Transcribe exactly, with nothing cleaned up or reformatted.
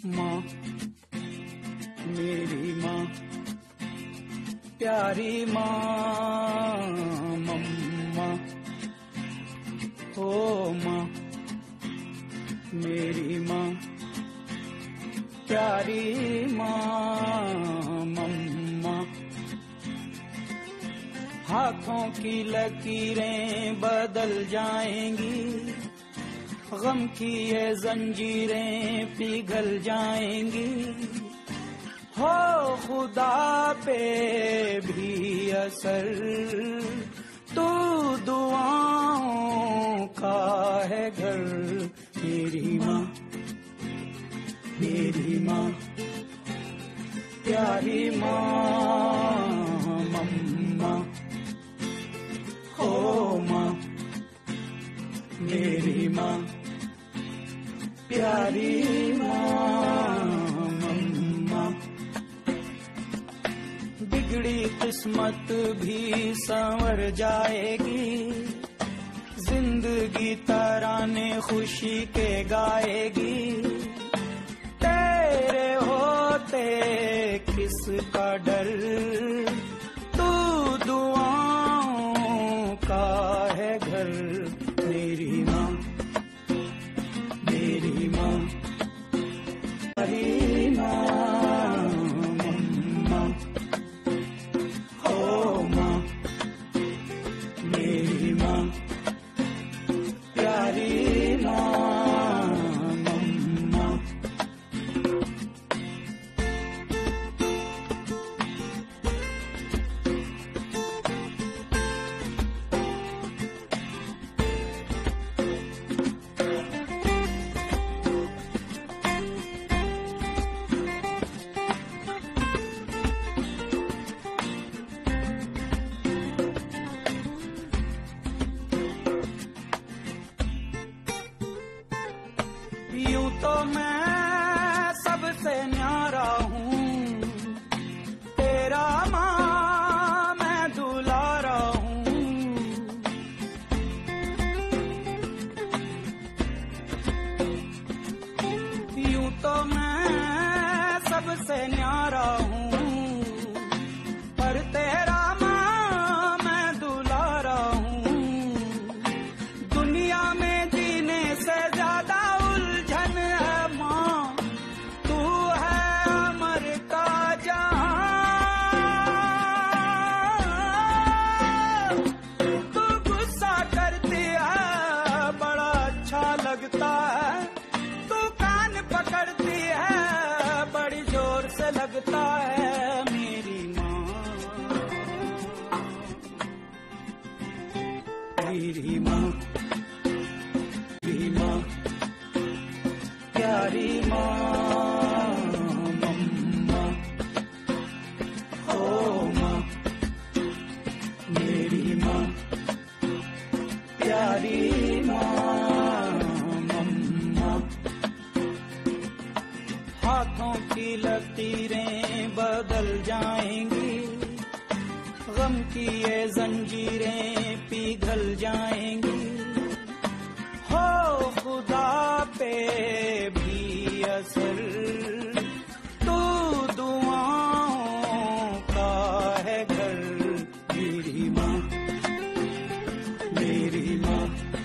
माँ मेरी माँ प्यारी माँ मम्मा ओ माँ मेरी माँ प्यारी माँ मम्मा। हाथों की लकीरें बदल जाएंगी, गम की ये जंजीरें पिघल जाएंगी। हो खुदा पे भी असर तू दुआओं का है घर। मेरी माँ मेरी माँ प्यारी माँ मम्मा ओ माँ मेरी माँ प्यारी माँ मम्मा। बिगड़ी किस्मत भी संवर जाएगी, जिंदगी तराने खुशी के गाएगी। तेरे होते किसका डर, तू दुआओं का है घर। मेरी माँ मेरी माँ प्यारी माँ मम्मा ओ माँ मेरी माँ प्यारी माँ मम्मा। यूं तो मैं सबसे न्यारा हूँ, तेरा माँ मैं दुलारा हूँ। यूं तो मैं सबसे न्यारा हूँ, पर तेरा माँ मैं दुलारा हूँ। दुनिया में जीने से ज्यादा लगता है, तू कान पकड़ती है बड़ी जोर से लगता है। मेरी माँ मेरी माँ मेरी माँ प्यारी माँ मम्मा ओ माँ मेरी माँ प्यारी माँ। हाथों की लकीरें बदल जाएंगी, गम की ये जंजीरें पिघल जाएंगी। हो खुदा पे भी असर तू दुआओं का है घर। मेरी माँ मेरी माँ